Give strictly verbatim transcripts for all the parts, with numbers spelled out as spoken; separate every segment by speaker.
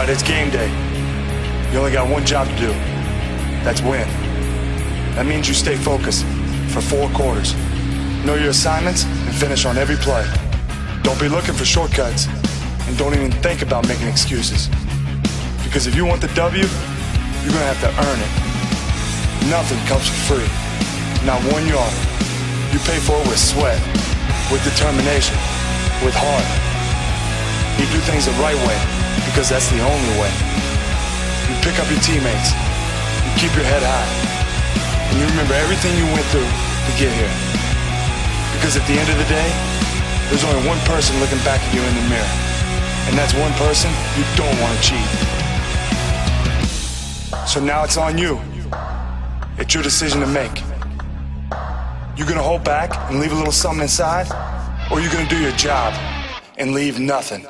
Speaker 1: Alright, it's game day. You only got one job to do. That's win. That means you stay focused for four quarters. Know your assignments and finish on every play. Don't be looking for shortcuts, and don't even think about making excuses. Because if you want the W, you're gonna have to earn it. Nothing comes for free. Not one yard. You pay for it with sweat, with determination, with heart. You do things the right way, because that's the only way. You pick up your teammates. You keep your head high. And you remember everything you went through to get here. Because at the end of the day, there's only one person looking back at you in the mirror. And that's one person you don't want to cheat. So now it's on you. It's your decision to make. You gonna hold back and leave a little something inside? Or you gonna do your job and leave nothing?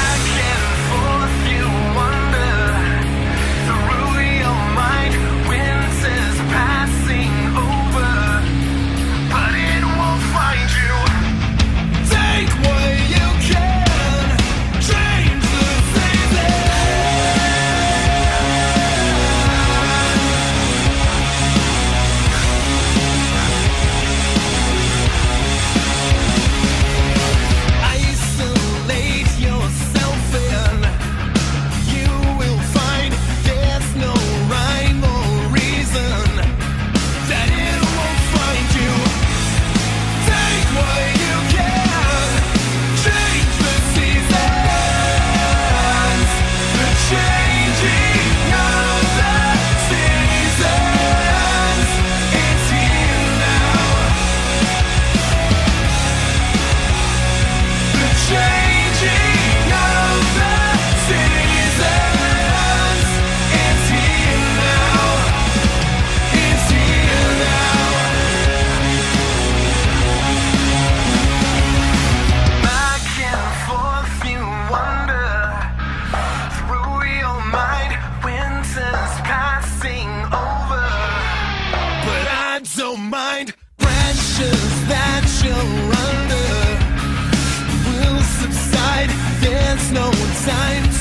Speaker 2: Mind pressures that you're under will subside. There's no time